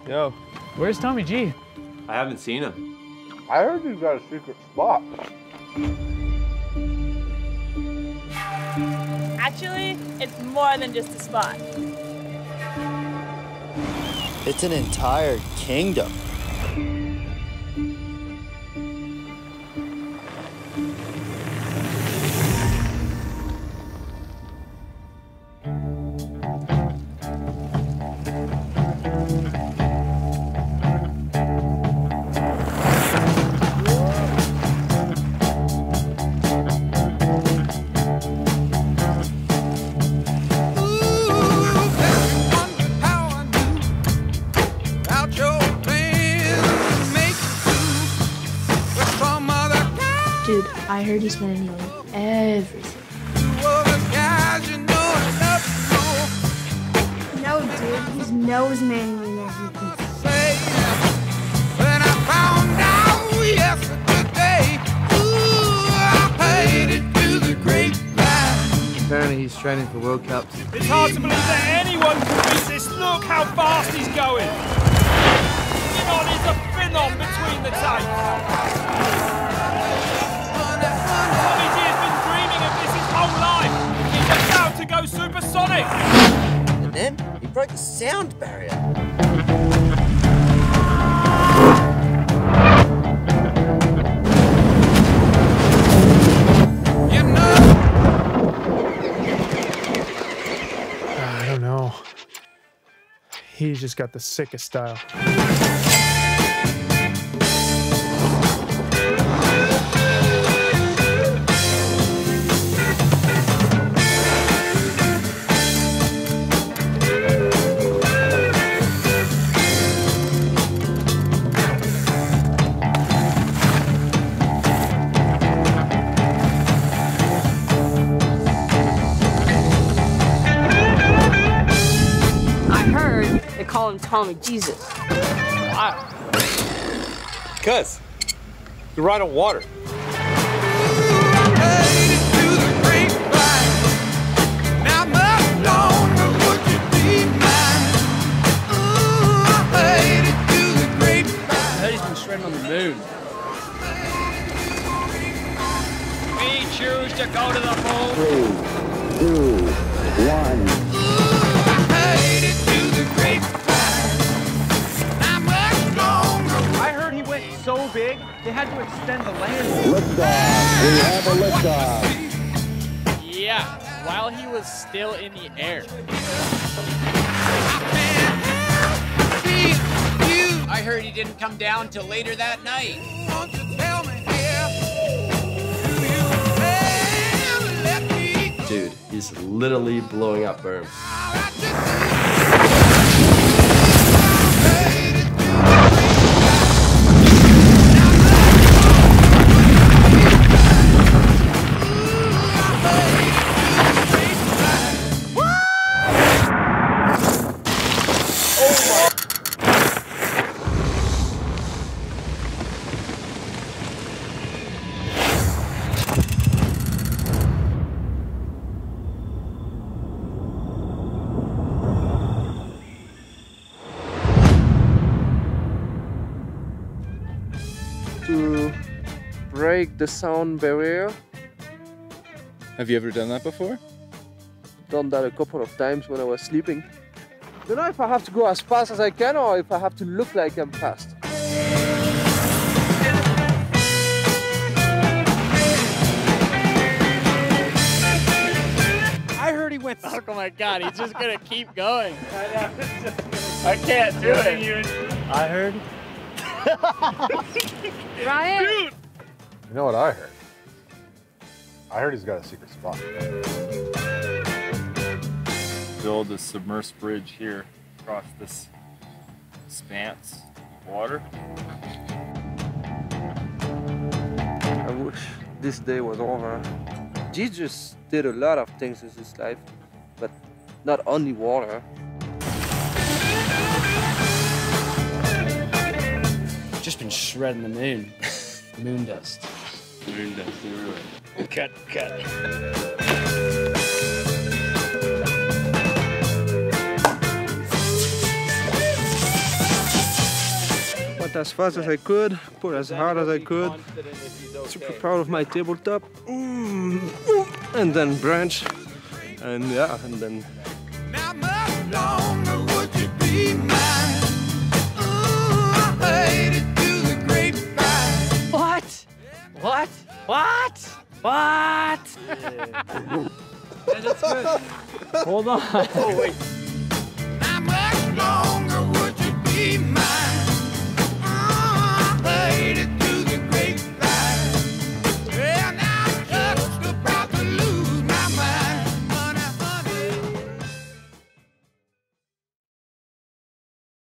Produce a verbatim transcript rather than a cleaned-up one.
Yo. Where's Tommy G? I haven't seen him. I heard he's got a secret spot. Actually, it's more than just a spot. It's an entire kingdom. Dude, I heard he's manually everything. No, dude, he's nose manually everything. When I found out yesterday, ooh, I paid it to the grapevine. Apparently he's training for World Cups. It's hard to believe that anyone can beat this. Look how fast he's going. Genon is a phenom between the tapes. Tommy G has been dreaming of this his whole life. He's about to go supersonic. And then he broke the sound barrier. You know. I don't know. He's just got the sickest style. Call him Tommy Jesus. Wow. Cuz, you're right on water. I heard he's been shredding on the moon. We choose to go to the moon. Three, two, one. I heard he went so big, they had to extend the landing. Liftoff. We have a liftoff. Yeah, while he was still in the air. I heard he didn't come down till later that night. Dude, he's literally blowing up berm. To break the sound barrier. Have you ever done that before? Done that a couple of times when I was sleeping. Don't know if I have to go as fast as I can or if I have to look like I'm fast. I heard he went. Oh my God, he's just gonna keep going. I can't do it. I heard. Ryan? Dude! You know what I heard? I heard he's got a secret spot. Build a submerged bridge here across this expanse of water. I wish this day was over. Jesus did a lot of things in his life, but not only water. Just been shredding the moon. Moon dust. Moon dust, everywhere. Cut, cut. Went as fast as I could, pulled as hard as I could. Super proud of my tabletop. Mm. And then branch. And yeah, and then. Now much longer would you be mine? Ooh, I made it to the grapevine. What? What? What? What? Yeah, that's good. Hold on. Oh, wait.